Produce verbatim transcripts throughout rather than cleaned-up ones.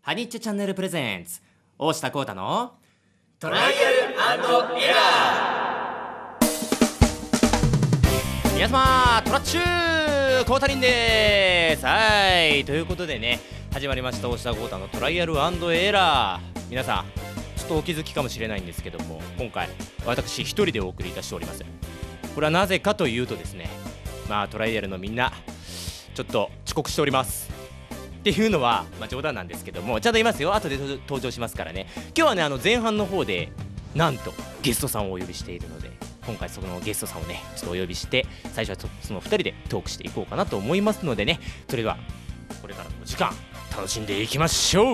ハニッチチャンネルプレゼンツ大下幸太のトライアル&エラー。皆様トラッチュー幸太凛です。はいということでね、始まりました大下幸太のトライアル&エラー。皆さんちょっとお気づきかもしれないんですけども、今回私一人でお送りいたしております。これはなぜかというとですね、まあトライアルのみんなちょっと遅刻しておりますっていうのは、まあ、冗談なんですけども、ちゃんと言いますよ。後で登場しますからね。今日はね、あの前半の方でなんとゲストさんをお呼びしているので、今回そのゲストさんをねちょっとお呼びして、最初はそのふたりでトークしていこうかなと思いますのでね、それではこれからの時間楽しんでいきましょう。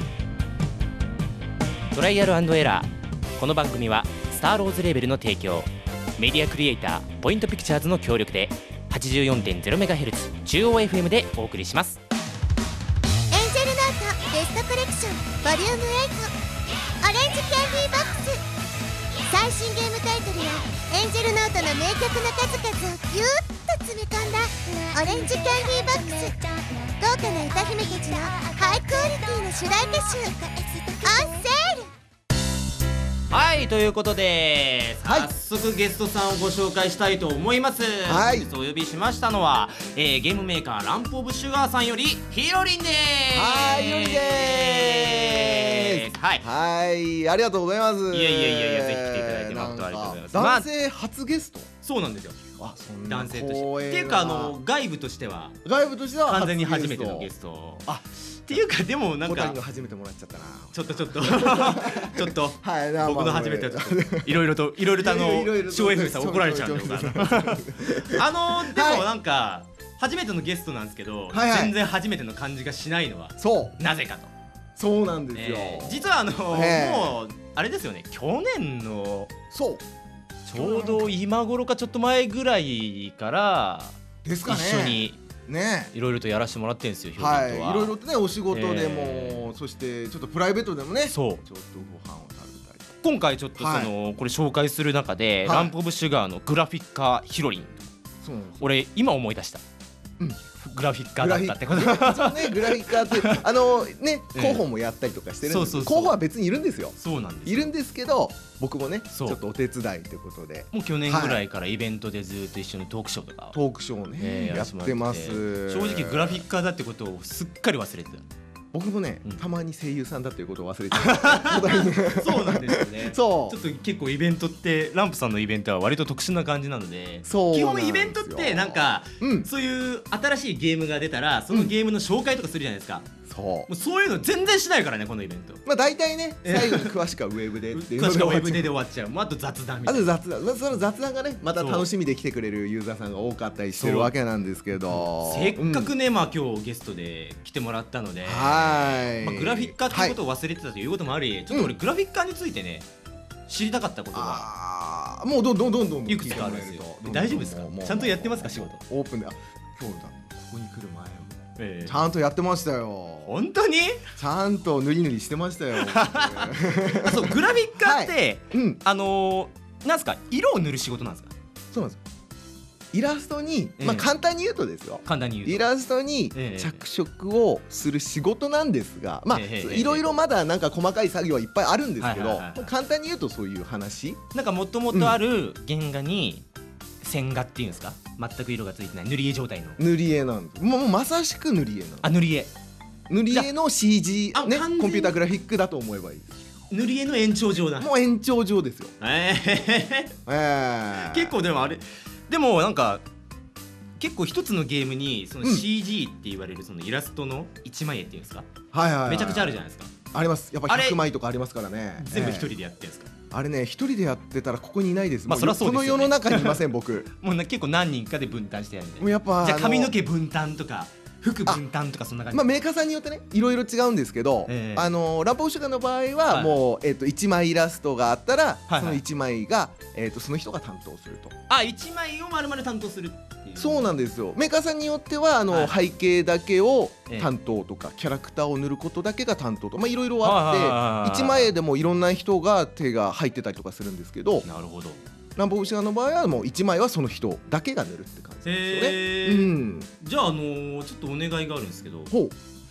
トライアル&エラー。この番組はスターローズレーベルの提供、メディアクリエイターポイントピクチャーズの協力で はちじゅうよんてんゼロメガヘルツ 中央 エフエム でお送りします。 エンジェルノートベストコレクションボリュームエイトオレンジキャンディーボックス。最新ゲームタイトルやエンジェルノートの名曲の数々をぎゅっと詰め込んだオレンジキャンディーボックス。豪華な歌姫たちのハイクオリティの主題歌集オンセール。 はいということで、 はい早速ゲストさんをご紹介したいと思います。 はい本日お呼びしましたのは、えー、ゲームメーカーランプオブシュガーさんよりひろりんです。 はいひろりんでーす。 はいはいありがとうございます。 いやいやいやいや、ぜひ来ていただいて誠ありがとうございます。 男性初ゲスト、 そうなんですよ。 あそんな男性として光栄なっていうか、あの外部としては外部としては完全に初めてのゲスト。あっていうか、でもなん小谷かが初めてもらっちゃったな。 ちょっとちょっとちょっとはいな僕の初めてはちょっといろいろといろいろとあのいろいろとショー エフエム さん怒られちゃうんで、 ちょちょ僕はあのではいもなんか初めてのゲストなんですけど、 はいはい全然初めての感じがしないのはそうなぜかと。 そうなんですよ。 えー実はあのええもうあれですよね、去年のそうちょうど今頃かちょっと前ぐらいからですかね。 一緒にね。 いろいろとやらせてもらってるんですよ、ひろりんはいとは。 いろいろとねお仕事でも、 えそしてちょっとプライベートでもねそうちょっとご飯を食べたり。 今回ちょっとその、これ紹介する中で、 はいランプオブシュガーのグラフィッカーひろりん、 そうなんですよ。 俺今思い出した、 うんグラフィッカーだったってこと。 グラフィそうねグラフィッカーってあのねええ広報もやったりとかしてるんですけど、 そうそうそう広報は別にいるんですよ。 そうなんですよ。 いるんですけど僕もねちそうょっとお手伝いということでもう去年ぐらいからイベントでずっと一緒にトークショーとかを、 トークショーをね、 えーやってます。 正直グラフィッカーだってことをすっかり忘れてた。 僕もね、 うんたまに声優さんだということを忘れてた。 そうなんですよね。 そうちょっと結構イベントってランプさんのイベントは割と特殊な感じなので、 そう基なんですよ本イベントってなんか、 うんそういう新しいゲームが出たらそのゲームの紹介とかするじゃないですか。 そうもうそういうの全然しないからね、このイベント。 まあ大体ねえ最後に詳しくはウェブでっていう詳しくはウェブででで終わっちゃう。もうあと雑談みあたいな。 と雑談、まあ、その雑談がねまた楽しみで来てくれるユーザーさんが多かったりしてるわけなんですけど、 せっかくうんね、まあ今日ゲストで来てもらったので、 はい、 まあ、グラフィッカーっていうことを忘れてたということもあり、ちょっと俺グラフィッカーについてね知りたかったことがあーもうどんどんどんどんいくつかあるんですよ。 聞いてもらえると大丈夫ですかもうもうちゃんとやってますか仕事。 オープンであ今日だここに来る前もええちゃんとやってましたよ。 本当にちゃんと塗り塗りしてましたよ。 あそうグラフィッカーって、 うんあのー、なんすか色を塗る仕事なんですか。 そうなんですよ。イラストに、 ええまあ簡単に言うとですよ。 簡単に言うとイラストにええ着色をする仕事なんですが、まあええええいろいろまだなんか細かい作業はいっぱいあるんですけど、 はいはいはいはいまあ簡単に言うとそういう話。 なんかもともとある原画に線画っていうんですか、全く色がついてない塗り絵状態の、 塗り絵なんです。もうもうまさしく塗り絵なんです。 あ塗り絵塗り絵の シージー ねあ完全にコンピューターグラフィックだと思えばいいです。 塗り絵の延長上だ。 もう延長上ですよ。 えええー、結構でもあれでもなんか結構一つのゲームにそのうんシージー って言われるそのイラストの一枚絵っていうんですか、 はいはいはい、 めちゃくちゃあるじゃないですか。 あります。やっぱあれひゃくまいとかありますからね。 全部一人ええでやってるんですか。 あれね一人でやってたらここにいないです。 まあもそりゃそうですよねこの世の中にいません僕。 もうな結構何人かで分担してやるんで。 もうやっぱじゃあの髪の毛分担とか服分担とかそんな感じ。 まあ、メーカーさんによってねいろいろ違うんですけど、 ええあのランプオブシュガーの場合はいはもう、えっといちまいイラストがあったら、 はいそのいちまいが、えっとその人が担当すると。 あ一枚を丸々担当するっていう。 そうなんですよ。メーカーさんによってはあの、 はい背景だけをええ担当とか、キャラクターを塗ることだけが担当とか、まあ、いろいろあはいはいはいはいっていちまい絵でもいろんな人が手が入ってたりとかするんですけど、 なるほど。 ランプオブシュガーの場合はもういちまいはその人だけが塗るって感じですよね。 へーうん、 じゃああのー、ちょっとお願いがあるんですけど、 ほう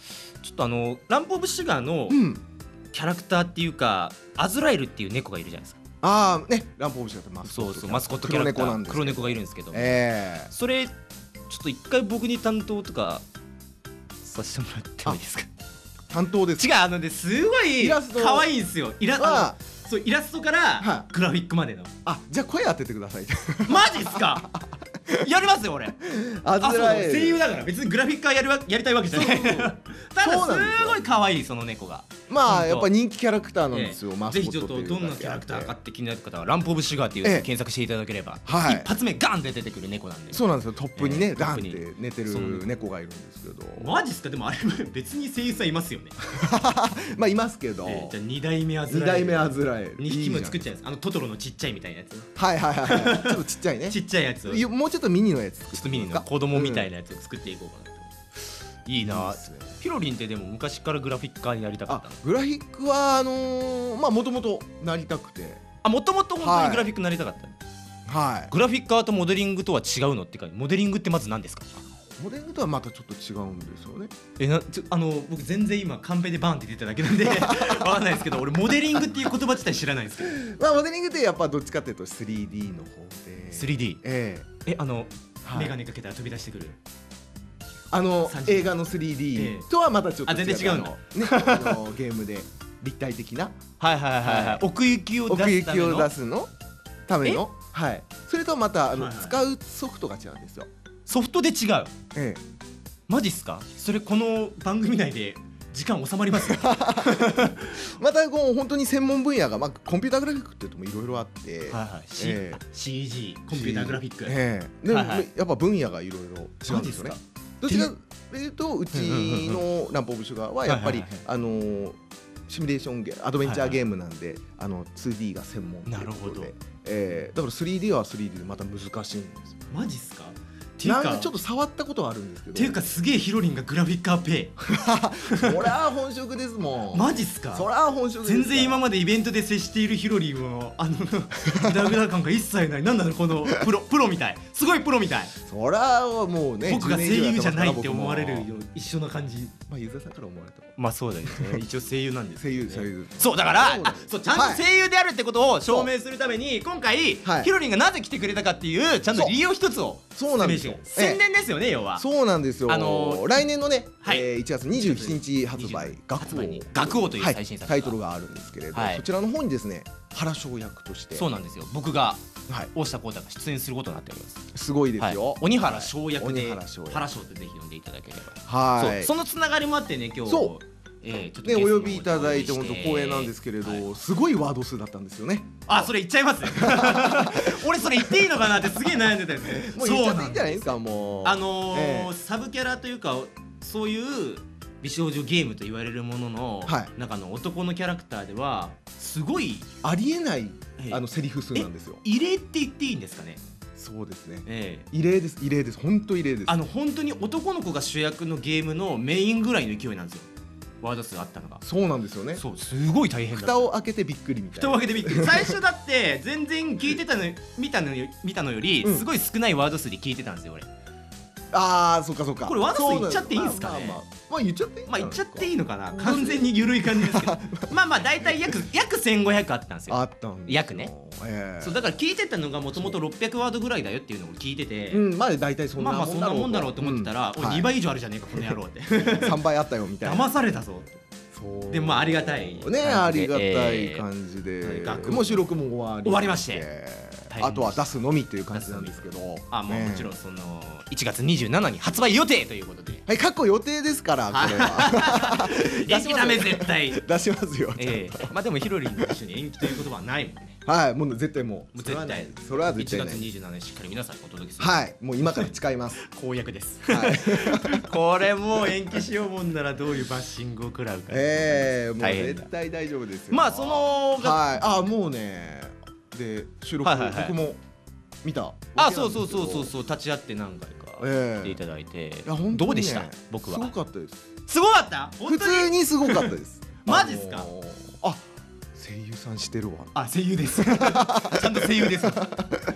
ちょっとあのランプオブシュガーのうんキャラクターっていうかアズラエルっていう猫がいるじゃないですか。 ああねランプオブシュガーってマスコットそうそうマスコットキャラクター黒猫なんですけど黒猫がいるんですけど、 えそれちょっと一回僕に担当とかさせてもらってもいいですか。 ー、担当です違うあのねすごいイラスト可愛いんですよ。イラはあのそうイラストからはグラフィックまでの。 あじゃあ声当ててくださいマジっすか。やりますよ俺。 ああそうずらえる声優だから別にグラフィックはやるわやりたいわけじゃない。 そうそうそうただそうなんですよすごい可愛いその猫が。 まあほんとやっぱ人気キャラクターなんですよ、 ええマスコぜひちょっットっていうとどんなキャラクターかって気になる方はランプオブシュガーっていうええ検索していただければ、 はい一発目ガンって出てくる猫なんで。 そうなんですよトップにね、 ええダンっトップにて寝てそうる猫がいるんですけどマジっすか。でもあれ別に声優さんいますよね。 まあいますけど、 ええじゃあに代目アズ二ラエル代目アズラエルにひきも作っいいじちゃいます。あのトトロのちっちゃいみたいなやつ、 ゃんはいはいはいはいちょっとちっちゃいねちっちゃいやつをちょいやもうちょっとミニのやつっとミニの子供みたいなやつを作っていこうかなと。いいな。 いいっすねピロリンってでも昔からグラフィッカーになりたかっあたの。 グラフィックはあのー、まあもともとなりたくてあもともと本当にグラフィックになりたかったの。 はいグラフィッカーとモデリングとは違うのってかモデリングってまず何ですか。 モデルとはまたちょっと違うんですよねえなちょあの僕全然今カンペでバンって出ただけなんでわかんないですけど俺モデリングっていう言葉自体知らないんですけど。 まあモデリングってやっぱどっちかっていうと スリーディー の方でスリーディーえええあの、 はいメガネかけたら飛び出してくる。 あのさんじ映画の スリーディええー とはまたちょっとあ全然違うんだあのねあのゲームで立体的なはいはいはいはい、 はい奥行きを出奥行きすためのを出すのためのはいそれとまたあのはいはい使うソフトが違うんですよソフトで違う。 えマジっすか。それこの番組内で時間収まりますよ。 えまたこう本当に専門分野がまあコンピューターグラフィックっていうともいろいろあってはいはい、C ええシージー コンピューターグラフィック、 ええでもはいはいやっぱ分野がいろいろ違うんですよねマジっすか。 どちらかというとうちのランプオブシュガーはやっぱりはいはいあのーシミュレーションゲーアドベンチャーゲームなんであの ツーディー が専門ということなるほどでええだから スリーディー は スリーディー でまた難しいんですよマジっすか。っていうかなんかちょっと触ったことはあるんですけどっていうかすげえヒロリンがグラフィッカーペそりゃ本職ですもイんマジっすか。 そりゃ本職です全然今ままでイベントで接しているヒロリンをあのグダグダ感が一切ない。なんだろうこのプロプロみたいすごいプロみたい。 そりゃもうね僕が声優じゃないってじゅうねん以上やますから思われるよ僕も一緒な感じ。 まあユーザーさんから思われたまあそうだよね一応声優なんです声優声優そうだからそうだよあそうちゃんと声優であるってことを証明するために今回はいヒロリンがなぜ来てくれたかっていうちゃんと理由を一つをそうなんですよ説明して宣伝ですよね要は。 そうなんですよ、 あのー来年のね、 はいえーいちがつにじゅうしちにち発売「学発売に王」 学王という最新作がはいタイトルがあるんですけれど、 はいそちらの方にですね原翔役としてそうなんですよ僕がはい、 大下浩太が出演することになっております。 すごいですはいよ、 鬼原翔役鬼で原翔役原翔ってぜひ呼んでいただければ。 はいそうそのつながりもあってね今日そうえーちょっとね、 ゲストのお呼びいただいてお呼びして本当光栄なんですけれど、 はいすごいワード数だったんですよね。 あそれ言っちゃいます俺それ言っていいのかなってすげえ悩んでたんですね。 もう言っちゃっていいんじゃないそうですかもう。 あのーええサブキャラというかそういう美少女ゲームと言われるものの、 はい中の男のキャラクターではすごいありえないええあのセリフ数なんですよ。 異例って言っていいんですかね。 そうですね。 ええ異例です異例です本当異例です。 あの本当に男の子が主役のゲームのメインぐらいの勢いなんですよワード数あったのが。 そうなんですよね。 そうすごい大変だった。 蓋を開けてびっくりみたいな。 蓋を開けてびっくり最初だって全然聞いてたの見たのよ見たのよりうんすごい少ないワード数で聞いてたんですよ俺。 ああそっかそっか。 これワード数そうなん言っちゃっていいんすかねまあまあまあ、まあ言っちゃっていい。 まあ言っちゃっていいのかなうん完全に緩い感じですけどまあまあ大体約約せんごひゃくあったんですよ。 あったんですよ約ね。 ええそうだから聞いてたのがもともとろっぴゃくワードぐらいだよっていうのを聞いてて、 うんまあ大体そんまあまあなもんだろうそんなもんだろうと思ってたら、おいうんはいにばい以上あるじゃねえかこの野郎ってさんばいあったよみたいな。 騙されたぞ。 そうでもまあありがたいねありがたいえー感じで、 はい学もう収録も終わり終わりまして大変あとは出すのみという感じなんですけどあもうねもちろんそのいちがつにじゅうしちにちに発売予定ということではい過去予定ですからこれは延期ダメ絶対出しますよ、 ええまあでもヒロリンと一緒に延期という言葉はないもんね。 はいもう絶対ももううそれはない絶対それは絶 1 対ない月にじゅうしちにちしっかり皆さんにお届けするはいもう今から誓います公約ですはいこれもう延期しようもんならどういうバッシングを食らうかええもう大変だ絶対大丈夫ですよまあそのはいあもうねで収録、 はいはいはい僕も見たあそうそうそうそうそう立ち会って何回かええ来ていただいて、 いや本当にねどうでした僕はすごかったですすごかった本普当に通にすごかったですマジっすかあのーあ声優さんしてるわあ声優ですちゃんと声優です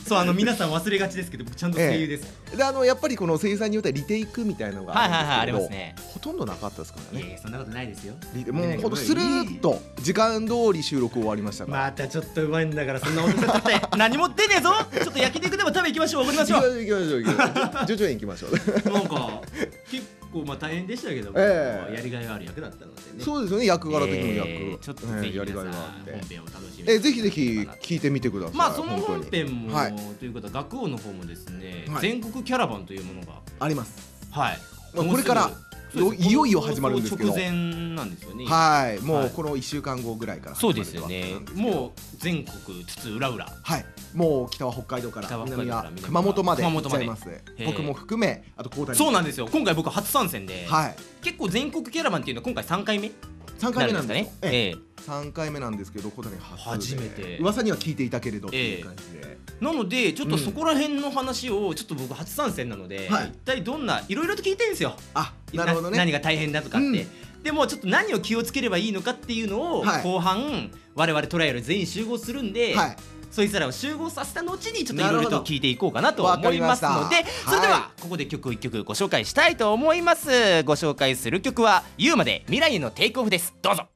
そうあの皆さん忘れがちですけど僕ちゃんと声優です、 であのやっぱりこの声優さんによってはリテイクみたいなのがあるんですけど、 はいはいはいありますね。 ほとんどなかったですからね。 いやいやそんなことないですよ。 リもうほんとスルーッと時間通り収録終わりましたから。 またちょっとうまいんだからそんなことさせて何も出ねえぞ。ちょっと焼肉でも食べ行きましょう。おごりましょう。 行きましょう行きましょう。徐々に行きましょう。 なんか結構まあ大変でしたけども、 ええやりがいがある役だったのでね。 そうですよね、役柄的に役、 えーちょっとぜひええやり皆さんがいがあって、 本編を楽しみにえーぜひぜひ聞いてみてください。 まあその本当に本編も、 はいということは学王の方もですね、 はい全国キャラバンというものがあります。 はいまあこれからそうですいよいよ始まるんですけど放送直前なんですよね。 はい、もはいうこのいっしゅうかんごぐらいからそう始まるわですよねけなんですけど、 もう全国津々浦々 はい、もう北は北海道から北は北海道南はから南は熊本まで行っ熊本までちゃいます。 へえ僕も含め、あと高谷そうなんですよ。今回僕初参戦で、 はい、 結構全国キャラバンっていうのは今回さんかいめさんかいめなんですよかね。ええさんかいめなんですけど、小谷初初めて噂には聞いていたけれどっていう感じで、 なのでちょっとそこら辺の話をちょっと僕初参戦なので、 はい一体どんないろいろと聞いてるんですよ。 あ、なるほどね。 何が大変だとかって、 うんでもちょっと何を気をつければいいのかっていうのを、 はい後半我々トライアル全員集合するんで、 はい、 そいつらを集合させた後にちょっといろいろなるほどと聞いていこうかなと思いますので、 わかりましたそれでは、 はここで曲をいっきょくご紹介したいと思います。ご紹介する曲はユーマで未来へのテイクオフです。どうぞ。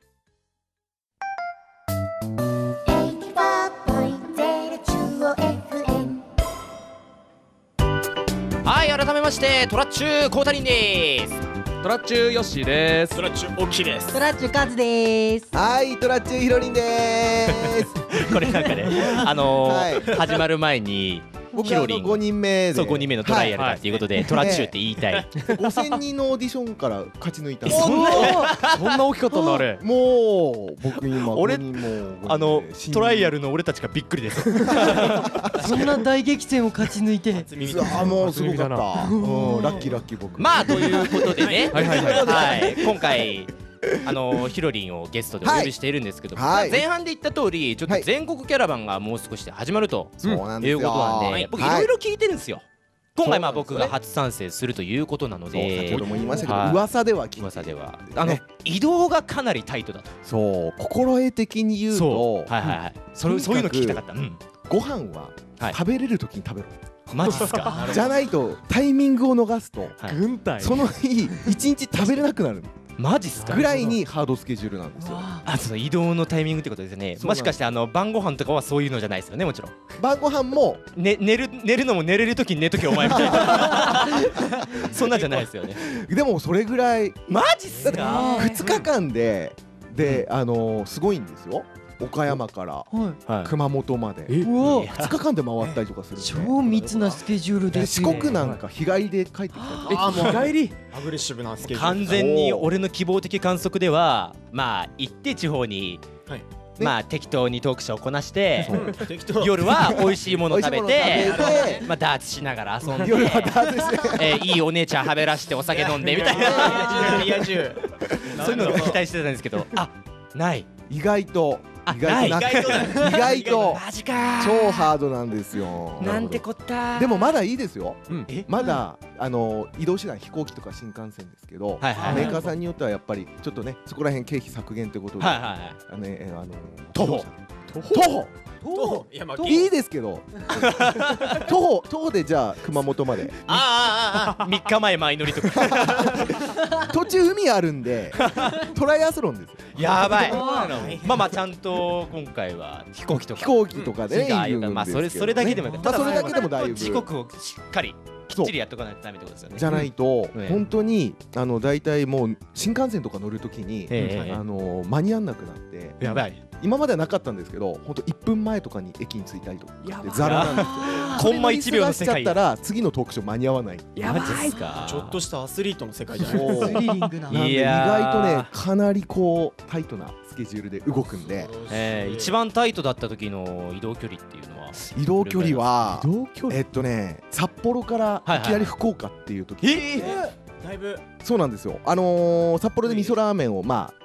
はい、改めましてトラッチューコータリンです。 トラッチューヨッシーです。 トラッチュ大きいですトラッチュカズです。 はい、トラッチューヒロリンでーす。 これなんかね、あのーはい始まる前に僕ヒロリンはあのごにんめで、 そうごにんめのトライアルだっていうことで、トラッチューって言いたい。 ごせんにんのオーディションから勝ち抜いたんですそんなそんな大きかったんだあれ。 もう僕今俺ごにんもごにんであの新トライアルの俺たちがびっくりです。 そんな大激戦を勝ち抜いて。 あもうすごかった、 初うん、ラッキーラッキー僕まあということでね、 はいはいはいはい今回あのヒロリンをゲストでお呼びしているんですけど、 はい前半で言った通りちょっと全国キャラバンがもう少しで始まるとそうなんですよいうことなんで、僕いろいろ聞いてるんですよ。今回まあ僕が初参戦するということなのそう先でほ、ども言いましたけど、 はい噂では聞いて噂ではあのね移動がかなりタイトだと。 そう心得的に言うとはいはいはい。それとにかくそういうの聞きたかった。うん。 ご飯ははい食べれる時に食べろ、 マジっすか。 じゃないとタイミングを逃すとはい軍隊。 その日一日食べれなくなるマジっすか。 ぐらいにハードスケジュールなんですよ。 あ、その移動のタイミングってことですよね。 そうなんですもしかしてあの晩ご飯とかはそういうのじゃないですよね、もちろん。 晩ご飯もね、寝る寝るのも寝れる時に寝とけお前みたいな。そんなんじゃないですよね。 でもそれぐらいマジっすか。 ふつかかんでであのーすごいんですよ。岡山からはい。 はい。 熊本までえうわ、 いやふつかかんで回ったりとかするんで超密なスケジュールで四ですよ。 国なんか日帰りで帰ってきたりとかあもう帰り。 アグレッシブなスケジュール完全に俺の希望的観測では、まあ行って地方に、 はいまあ適当にトークショーをこなして、 適当夜は美味しいもの食べ美味しいものて食べて、 まあダーツしながら遊んで、 夜はダーツしてえーいいお姉ちゃんはべらしてお酒飲んでみたいな、 リア充そういうのを期待してたんですけど、あ、ない。 意外とあ意外となない意外とだ意外とマジか。 超ハードなんですよ。 なんてこった。 でもまだいいですよ。 え、 まだあの移動手段飛行機とか新幹線ですけど、 はいはいはいメーカーさんによってはやっぱりちょっとねそこら辺経費削減ということで、 はいはいはい。 あのねえーあの徒歩徒歩といやまあいいですけど徒歩徒歩でじゃあ熊本まであああああみっかまえ前乗りとか。 途中海あるんでトライアスロンですよ。 やばい。 あまあまあちゃんと今回は飛行機とか飛行機とかでねがある行くんですけどねまあそれそれだけでもよかった。 まあそれだけでもだいぶ時刻をしっかりきっちりやっとかないとダメってことですよね。 じゃないとうん本当にあの大体もう新幹線とか乗るときにええあの間に合わなくなってやばい。 今まではなかったんですけど本当いっぷんまえとかに駅に着いたりとかやばいザラなんですよ。 コンマいちびょうの世界それ乗り過ごしちゃったら次のトークショー間に合わない。 やばいっすか。 ちょっとしたアスリートの世界じゃないそうスリリングな。 なんで意いやー外とねかなりこうタイトなスケジュールで動くんでえー、一番タイトだった時の移動距離っていうのは移動距離は移動距離。 えっとね札幌からいきなり福岡っていう時、 えだいぶそうなんですよ。あのー札幌で味噌ラーメンをまあ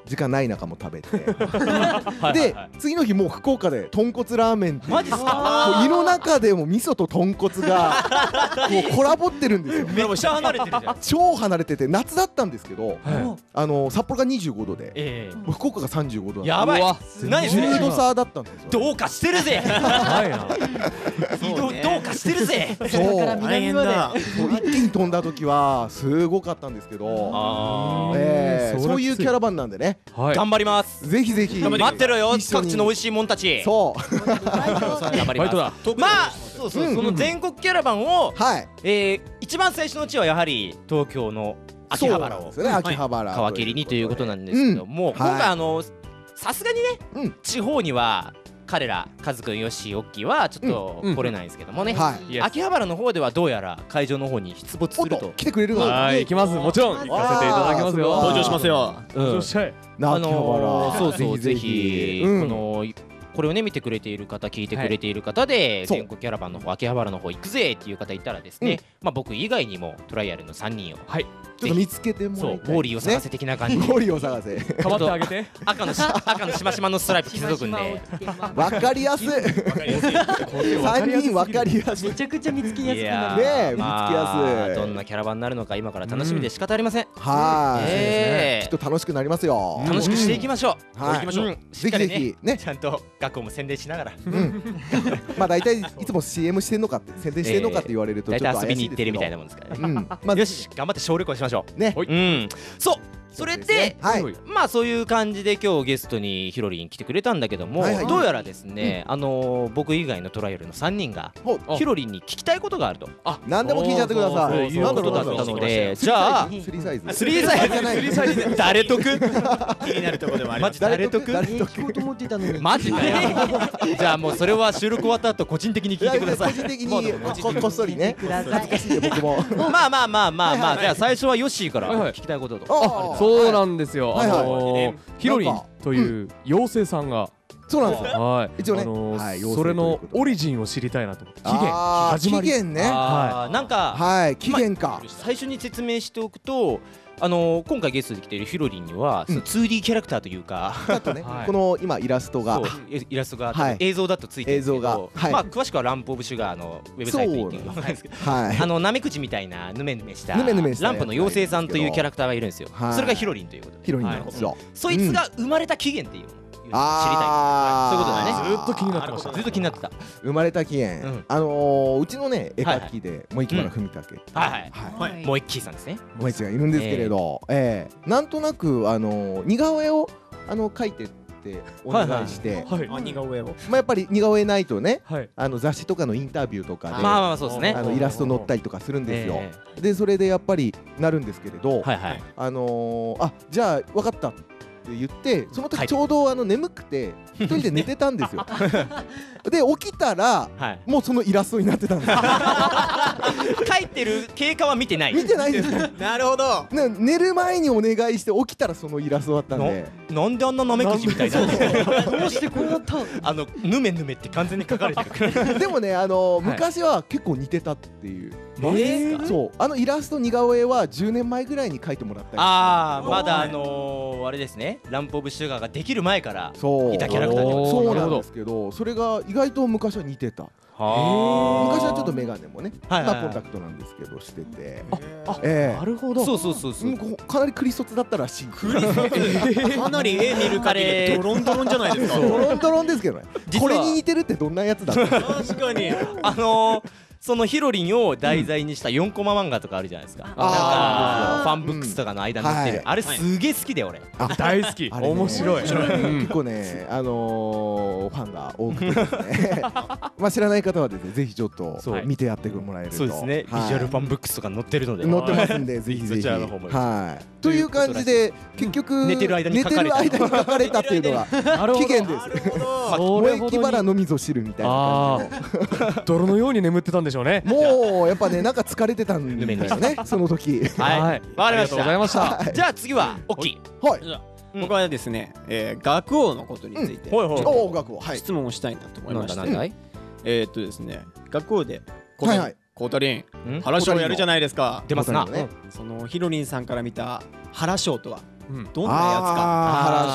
時間ない中も食べてで次の日もう福岡で豚骨ラーメンっていうマジっすか。 こう胃の中でも味噌と豚骨がこうコラボってるんですよ。 めっちゃ離れてるじゃん。 超離れてて夏だったんですけど、 はいあの札幌がにじゅうごどでえ福岡がさんじゅうごどえ、やばい。何それ。 じゅうど差だったんですよ。 どうかしてるぜ。 はいな。 どうどうかしてるぜ。 そうから南までそう一気に飛んだ時はすごかったんですけど、 あえーそれそういうキャラバンなんでね、 はい。 頑張ります。 ぜひぜひ待ってろよ、 一緒に各地の美味しいもんたち。 そう頑張りバイトだます。まあそうそう、 うんその全国キャラバンを、 はいえー、一番最初のうちはやはり東京の秋葉原をそうなんですよね、秋葉原皮切りにということなんですけども、 うん今回はいあのさすがにね、 うん地方には彼らカズくん、ヨッシー、オッキーはちょっとうん来れないんですけどもね、 はいイエス秋葉原の方ではどうやら会場の方に出没おっとすると。 来てくれるのはい行きます。もちろん行かせていただきますよ。 わー登場しますよ。 うんよっしゃい。 なあのー、そうそう、ぜぜひぜひひ、 うんこのこれをね見てくれている方、聞いてくれている方で、 そう全国キャラバンの方、秋葉原の方行くぜっていう方いたらですね、まあ僕以外にもトライアルのさんにんを、 はい。 ちょっと見つけてもそう、ウらいたいォーリーを探せね的な感じで、 ウォーリーを探せかばってあげて。 赤のし赤のしましまのストライプ着せとくんで。 わかりやすいさんにんわかりやすいめちゃくちゃ見つけやすくいやなるねえ見つけまあやすいどんなキャラバンになるのか今から楽しみで仕方ありません。 はい、 ええきっと楽しくなりますよ。 楽しくしていきましょう。 はい行きましょう。しぜひぜっかりねひね、 ちゃんと学校も宣伝しながら、 うん、まあ大体いつも シーエム してんのかって宣伝してんのかって言われるとちょっと大体遊びに怪しいですけど行ってるみたいなもんですからね。 うん、まあよし、頑張って小旅行しましょね、 う。うん、そう。それで、 はい、 まあそういう感じで今日ゲストにヒロリン来てくれたんだけども、 はいはいどうやらですね、あのー僕以外のトライアルのさんにんがほうヒロリンに聞きたいことがあると何でも聞いちゃってください。 いうことだったので、じゃあスリーサイズ、 スリーサイズじゃないスリーサイズ誰得気になるところでもあります。 マジ誰得誰得聞こうと思ってたのにマジかよじゃあもうそれは収録終わった後個人的に聞いてください。 個人的にここっそりね、 ください恥ずかしいんで僕も。 まあまあまあまあまあ、 はいはいじゃあ最初はヨッシーからはいはい聞きたいことと。 ああそうなんですよ。あはいはいのーヒロリンという妖精さんが、 そうなんですよ。 はい。 一応ねあのーはい妖精それのということでオリジンを知りたいなと思って。起源、 あー始まり。 期限ね。 あーなんかはい、期限か。 最初に説明しておくと、あのー今回ゲストで来ているヒロリンには、 うんその ツーディー キャラクターというか、 あとねは、いこの今イラストがそうイイラストが、 はい映像だとついてるんですけど、 映像がはいまあ詳しくはランプオブシュガーのウェブサイトに行ってくださいですけど、 はい。 あのナメクジみたいなヌメヌメしたヌメヌメしたランプの妖精さんというキャラクターがいるんですよ。 はいそれがヒロリンということで、 ヒロインなんですよ。 そいつが生まれた起源っていうのを知りたい。 あそういうことだねーずーっと気になってました。 ずっと気になってた。 生まれた期限、 うんあのー、うちのね絵描きで萌木原文武っていうはいはいはいはいもう一キーさんですね。 萌木がいるんですけれど、ええなんとなくあのー似顔絵をあの描いてってお願いして、 はい。 あ、似顔絵を。 まあやっぱり似顔絵ないとねはい。 あの雑誌とかのインタビューとかで、 まあまあまあそうですね。 あのイラスト載ったりとかするんですよ。 えでそれでやっぱりなるんですけれど、 はいはい。 あのー、あじゃあ分かったって言ってそのはい時ちょうどあの眠くて一人で寝てたんですよ。で起きたらはい。 もうそのイラストになってたんですよ。 書いてる経過は見てない。 見てないですよ。 なるほど。 ね寝る前にお願いして起きたらそのイラストだったんで。 なんであんなナメクジみたいな。 どうしてこうなったあのヌメヌメって完全に書かれてる。 でもねあのーはい昔は結構似てたっていう。 マジですかそうあのイラスト似顔絵はじゅうねんまえぐらいに描いてもらったり。 ああまだあのーあれですね。ランプオブシュガーができる前からそういたキャラクターにおーそうなるほどなんですけどそれが意外と昔は似てた。 は昔はちょっとメガネもね、 はいはいはいまあコンタクトなんですけどしてて、 あ、 ええなるほど。 そうそうそうそううんこかなりクリソツだったらしい。クリかなり絵見る限りドロンドロンじゃないですか。 ドロンドロンですけどね。 実はこれに似てるってどんなやつだったの？ 確かに。 あのーそのヒロリンを題材にしたよんコマ漫画とかあるじゃないですか。なんあかファンブックスとかの間に載ってる。 うんあれすげえ好きで俺。 大好き。 あれね面白い。うん結構ね、あのー、ファンが多くてですねまあ知らない方はですねぜひちょっとそう見てやってもらえるとそうですね。ビジュアルファンブックスとか載ってるので。 載ってますんでぜひぜひそちらの方もはいという感じで結局寝てる間に書かれた寝てる間に書かれたっていうのがなるほど。 期限ですまあ萌木原のみぞ知るみたいなあ感あ、泥のように眠ってたんでしょうね。 じでもうやっぱねなんか疲れてたんだよねその時はい。わかりまありがとうございしました。 た。じゃあ次はオッキー。 はい僕はですね、えー学王のことについてほいほいお音楽をはい質問をしたいなと思いましてなんだなんだい。 えーっとですね、学王でコはいはいータリンん原賞をやるじゃないですか。 出ますな。 ねそのヒロリンさんから見た原賞とはうんどんなやつか。 あー原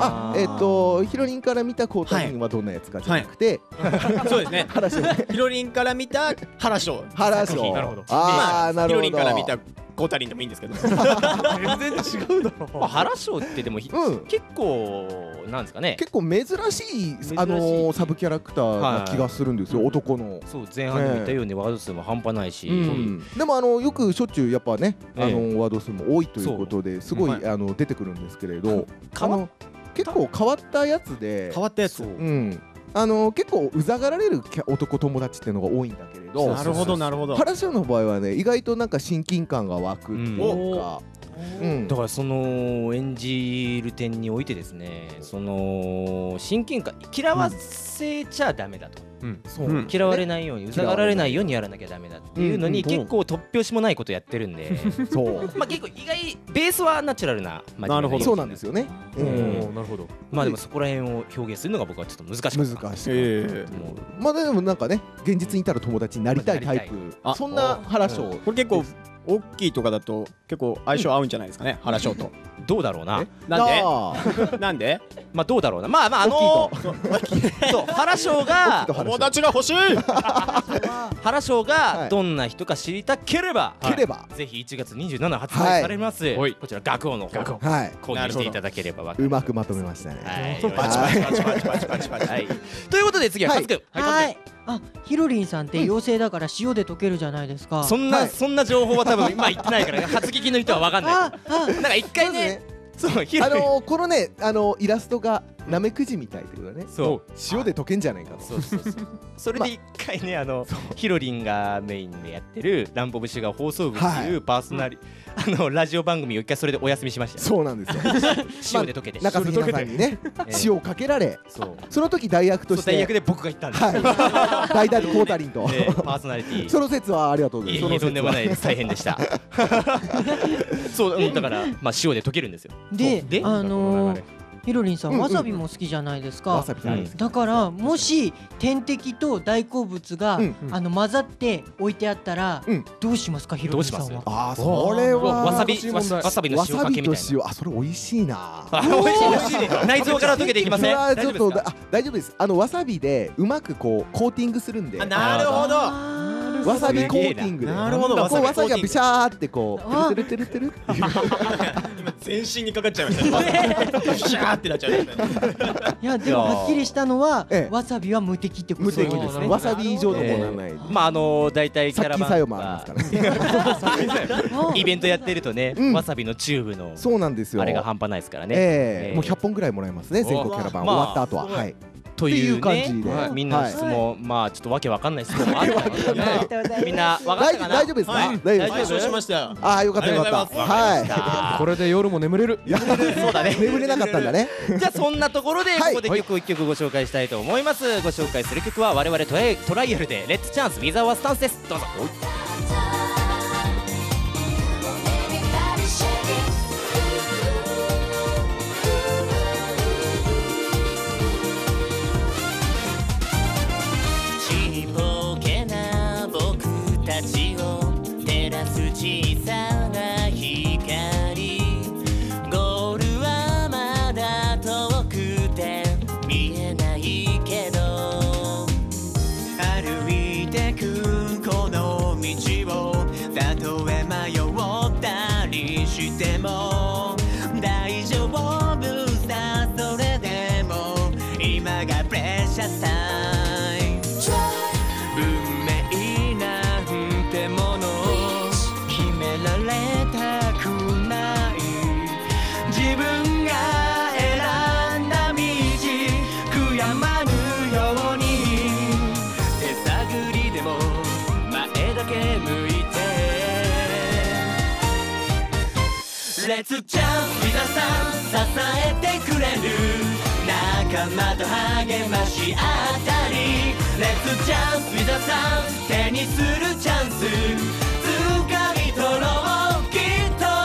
あえっとヒロリンから見たコータリンはどんなやつかじゃなくて、 そうですね。 原翔ね。 ヒロリンから見た原翔。 原翔。 なるほど。 ああなるほど。 ヒロリンから見たコータリンでもいいんですけど。 全然違うだろ。 まあ原翔ってでもひうん結構なんですかね。 結構珍しいあのーサブキャラクターな気がするんですよ、男の。 そう前半でも言ったようにワード数も半端ないし、 うんでもあのよくしょっちゅうやっぱね、あええのワード数も多いということですごい、 はいあの出てくるんですけれど、 変わっあの結構変わったやつで、 変わったやつ。 うん、あの結構うざがられるキャ男友達っていうのが多いんだけれど、 なるほどなるほど。 原翔の場合はね意外となんか親近感が湧くっていうか、うんだからその演じる点においてですね、その親近感嫌わせちゃダメだと、 そううん嫌われないようにうざがられないようにやらなきゃダメだっていうのにうんうん結構突拍子もないことやってるんでそうまあ結構意外ベースはナチュラルな真面目なるほどそうなんですよね。 おうんーなるほど。 まあでもそこら辺を表現するのが僕はちょっと難しかった難しい。 ええ。 もうまあでもなんかね現実にいたら友達になりたいタイプ、 あそんな原翔。 これ結構大きいとかだと結構相性合うんじゃないですかね、原翔と。 どうだろうななんであーなんでまあどうだろうなまあまああのそう原翔が大きいと友達が欲しい。 原翔はいがどんな人か知りたければければ、 ぜひいちがつにじゅうしちにち発売されます、 はいこちら学王の方はい、 購入していただければわかるうまくまとめましたね。 はいパチパチパチパチパチパチパチ。 はいということで次ははいカズくんはいあヒロリンさんって妖精だから塩で溶けるじゃないですかそんな、 はいそんな情報は多分今言ってないからね初聞きの人は分かんないああなんか一回ねそうヒあロリンのーこのねあのーイラストがナメクジみたいってことだね。 そう塩で溶けんじゃないかと。 そうそうそうそれで一回ねあのヒロリンがメインでやってるランボブシュガー放送部っていうパーソナリあのラジオ番組を一回それでお休みしましたよそうなんですよ。 塩で溶けて中杉さんにねええ塩をかけられ、 そうその時代役としてそう大役で僕が言ったんですはい代打コータリンと。 ええパーソナリティその説はありがとうございます。 いえいえとんでもないです大変でしたそううんだからまあ塩で溶けるんですよでであのーヒロリンさうんんうんわさびも好きじゃないですかわさび大好き。 だからもし天敵と大好物が、 うんあの混ざって置いてあったら、 うんどうしますかヒロリンさんは。 ああそれはわさびわ難しい問題わさびの塩わさびとかけみたいな塩あそれ美味しいな。 あ美味しい美味しい内臓から溶けていきませんそれはちょっと大丈夫ですかあ大丈夫です。あのわさびでうまくこうコーティングするんで。 あなるほど。 あーわさびコーティングで。 なるほどこうわわさびコーティングさびがビシャーってこあうてるてるてるてるっていう。 今全身にかかっちゃいましたね。シャーってなっちゃいましたね。 いやでもはっきりしたのは、 ええわさびは無敵ってこと無敵ですね。 そうわさび以上のものはない。 まああの大体キャラバン殺菌作用もありますからね。 あイベントやってるとね、 うんわさびのチューブのそうなんですよ。 あれが半端ないですからね。 ええええもうひゃっぽんぐらいもらえますね全国キャラバンまあ終わった後は。 すごいはい。 というっていう感じね、 ではいみんなの質問、まあちょっとわけわかんない質問もあったからね。みんなわかっ大たかな。 大丈夫ですか？ はい大丈夫です解消しましたよ。 ああよかったよかった。 ありがとうございはあこれで夜も眠れる。 ーそうだね。 い。眠れなかったんだね。 じゃあそんなところではいここで曲を一曲ご紹介したいと思います。ご紹介する曲は我々トライトライアルでレッツチャンスウィザーワスタンスです。どうぞ。 ちっぽけな僕たちを照らす小さな光ゴールはまだ遠くて見えないけど歩いてくこの道をたとえ迷ったりしても大丈夫さそれでも今がプレッシャータイム運命なんてもの決められたくない自分が選んだ道悔やまぬように手探りでも前だけ向いて Let's jump with the sun 支えてくれる仲間と励まし合ったり Let's jump with the sun 手にするチャンス掴み取ろうきっと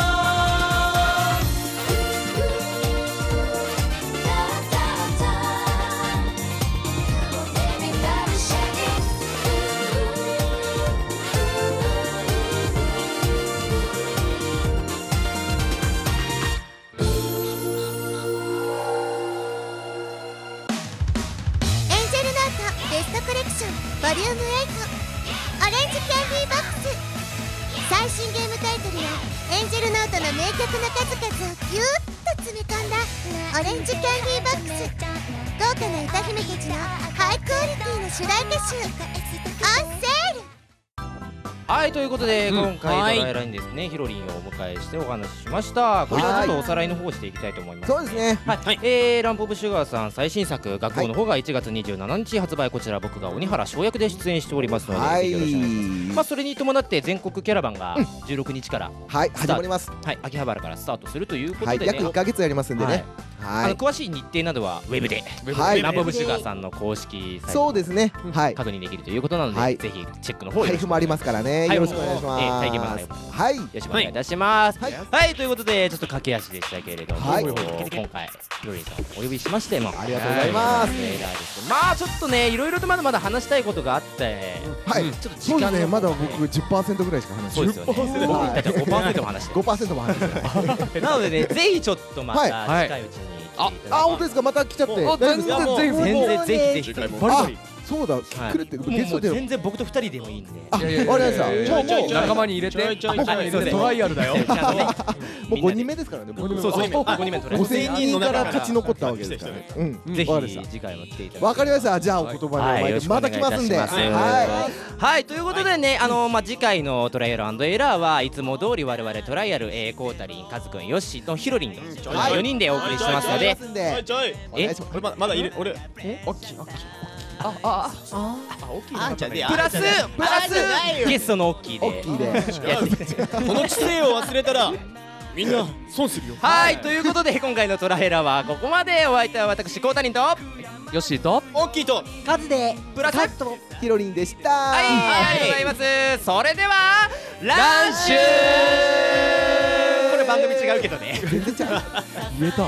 ボリュームエイトオレンジキャンディーボックス。最新ゲームタイトルやエンジェルノートの名曲の数々をぎゅっと詰め込んだオレンジキャンディーボックス。豪華な歌姫たちのハイクオリティの主題歌集オンセール。 はい、ということで、 うん今回はいドライラインですね、ヒロリンをお迎えしてお話ししました。これからちょっとおさらいの方をしていきたいと思います。 そうですね。 はい、 はいえー、ランプオブシュガーさん最新作学校の方がいちがつにじゅうしちにち発売、こちら僕が鬼原翔役で出演しておりますので、 はいぜひよろしくお願いします。まあそれに伴って全国キャラバンがじゅうろくにちから、 はい、始まります。 はい、秋葉原からスタートするということはい、 でね、 約いっかげつやりますんでね。 あのはい。 詳しい日程などはウェブで、 はいランプオブシュガーさんの公式サイトそうですね。はい。 確認できるということなので、 はいぜひチェックの方よろ配布もありしくお願いしま。 ますすからね。 はいよろしくお願いします。 もうえー体験版配布はい。 よろしくお願いいたします。 はいはい、ということでちょっと駆け足でしたけれども、 はいこう今回ヒロリンさんをお呼びしまして、まあありがとうございますはいエラーですまあちょっとねいろいろとまだまだ話したいことがあって、 はい。 ちょっと時間のそうですね。まだ僕じゅっパーセントぐらいしか話してない。 そうですよね。僕たちはごパーセントも話してごパーセントも話してない。 る。なのでね、ぜひちょっとまたはい近いうちにあ来ていただあ、 いて本当ですか。また来ちゃって。 あ全然いやもう全然全然ぜひぜひ次回もあバリバリ、 そうだ。 はい来るってもうゲストで。 全然僕とふたりでもいいんで。 あ、わかりました。 いやいやいやもうもう仲間に入れてちょいちょいちょい仲間に入れてトライアルだよ。 ちゃんとねもうごにんめですからね。僕そうそうごにんめのトライアルごせんにんから勝ち残ったわけですからね。うん。 ぜわかりましひ次回も来ていただいてた。わかりました。じゃあお言葉はい、よろでまたしくお願いいた来ますんで。 します。 ははい、ということでね、あのまあ次回のトライアル&エラーはいつも通り我々トライアル、えー、コータリン、カズくん、ヨッシーとヒロリンのはいよにんでお送りしてますのい。 で、 ますんちょいで。 ちょいお願いします。 俺まだまだいる俺大きい大きい。 ああああじゃねプラスプラスゲストのオッキーで大きいで。 やっていきたいこの知性を忘れたらみんな損するよはい、ということで今回のトライアラーはここまで。お相手は私コータリンとはヨッシーと大きいとカズでプラスカットヒロリンでした。 い、ありがとうございます。それではランシュー、これ番組違うけどね。 全然ちゃう。 言えた。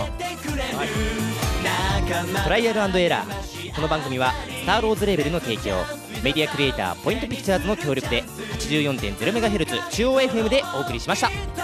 トライアル&エラー、この番組はスターローズレーベルの提供、メディアクリエイターポイントピクチャーズの協力で はちじゅうよんてんゼロメガヘルツ 中央 エフエム でお送りしました。